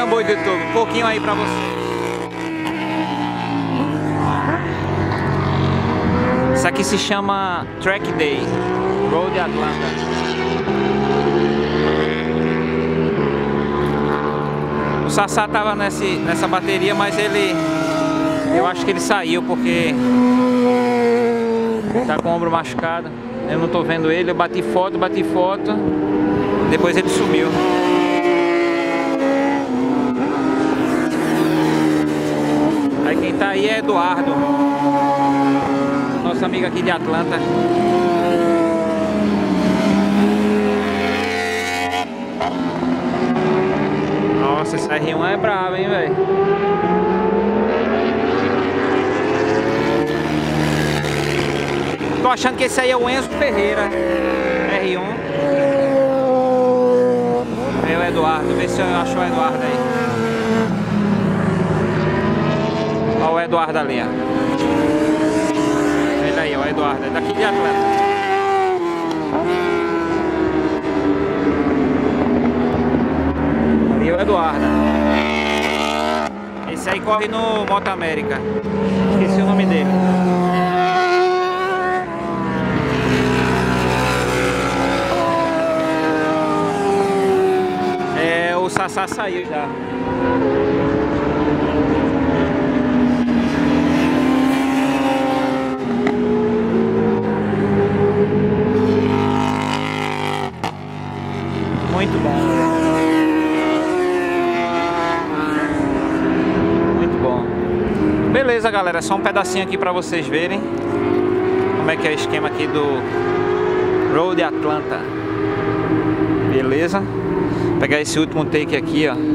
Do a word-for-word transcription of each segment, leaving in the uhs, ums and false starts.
um boi de tudo, um pouquinho aí pra você. Isso aqui se chama Track Day, Road Atlanta. O Sassá tava nesse, nessa bateria, mas ele... Eu acho que ele saiu porque... Tá com o ombro machucado. Eu não tô vendo ele, eu bati foto, bati foto. Depois ele sumiu. Aí quem tá aí é Eduardo, nosso amigo aqui de Atlanta. Nossa, esse R um é brabo, hein, velho? Tô achando que esse aí é o Enzo Ferreira R um. É o Eduardo, vê se eu acho o Eduardo aí. Olha o Eduardo ali, ó. Ele aí, ó, o Eduardo, é daqui de Atlanta. Ali é o Eduardo. Esse aí corre no Moto América. Esqueci o nome dele. É, o Sassá saiu já. Muito bom. Muito bom. Beleza, galera, só um pedacinho aqui pra vocês verem como é que é o esquema aqui do Road Atlanta. Beleza? Vou pegar esse último take aqui, ó.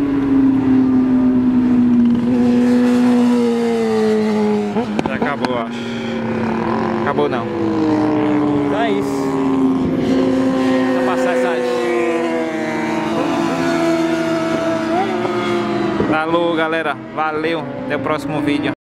Já acabou, acho. Acabou não. Então é isso. Vou passar essas. Falou, galera, valeu, até o próximo vídeo.